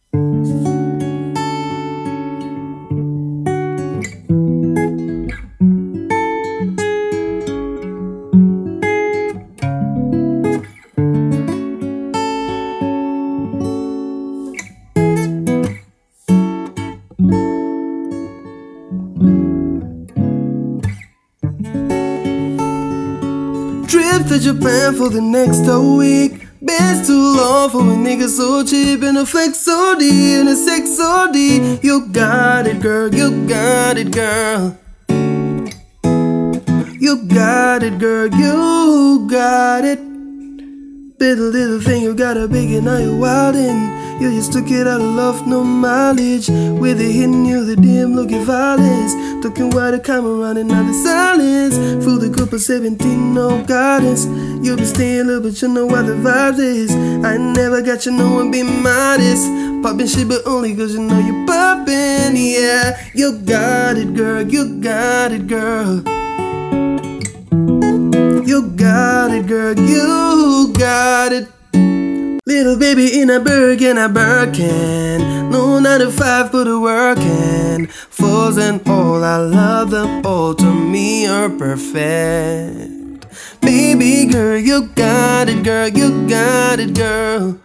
Trip to Japan for the next week. Been too long for a nigga so cheap and a flex OD and a sex OD. You got it, girl, you got it, girl. You got it, girl, you got it. Bit a little thing, you got a big and now you're wildin'. You just took it out of love, no mileage. With it hitting you, the dim looking violence. Talking while the camera running out of silence. Through the group of 17, no guidance. You been staying low, but you know what the vibe is. I never got you, no one be modest. Poppin' shit, but only cause you know you poppin', yeah. You got it, girl, you got it, girl. You got it, girl, you got it. Little baby in a Birkin, a Birkin. No 9 to 5, put the work in. Fours and all, I love them all. To me, you're perfect. Baby girl, you got it, girl, you got it, girl.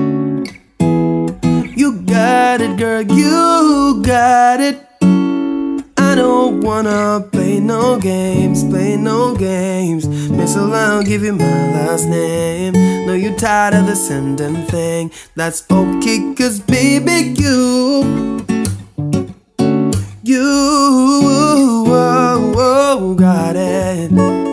You got it, girl, you got it. I don't wanna play no games, play no games. Miss around, give you my last name. Know you tired of the same damn thing. That's okay, cause baby, you got it.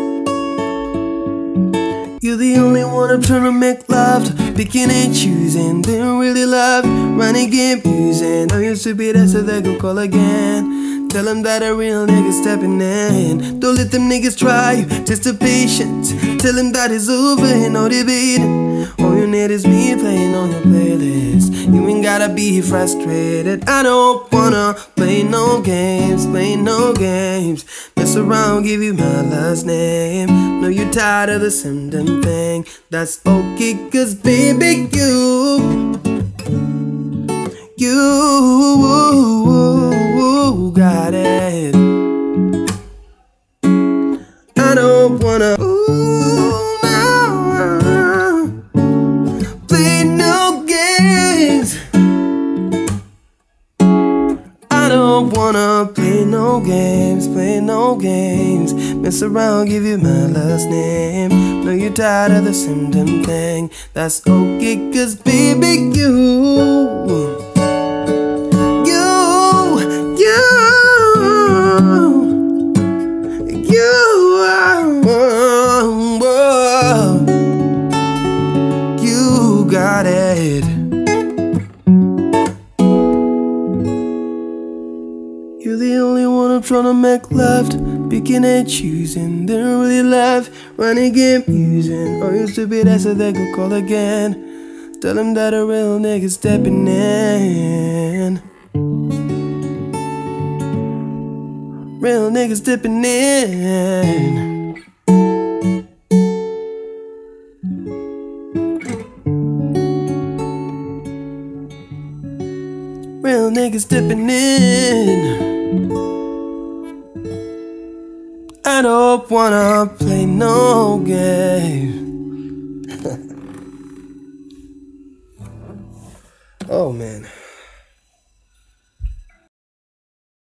You're the only one I'm trying to make love to. Picking and choosing, didn't really love. Running game using. Know you're stupid, that's so they go call again. Tell them that a real nigga stepping in. Don't let them niggas try you, just the patience. Tell them that it's over and no debating. All you need is me playing on your playlist. You ain't gotta be frustrated. I don't wanna play no games, play no games. Mess around, give you my last name. Know you're tired of the same damn thing. That's okay, cause baby, you got it. I don't wanna play no games. I don't wanna play no games, play no games. Mess around, give you my last name. Know you're tired of the same damn thing. That's okay, cause baby, you got it. You're the only one I'm trying to make love to. Picking and choosing, didn't really love. Running game using. Or used to be that so they could call again. Tell them that a real nigga stepping in. Real nigga stepping in. Real niggas dipping in. I don't wanna play no game. Oh man.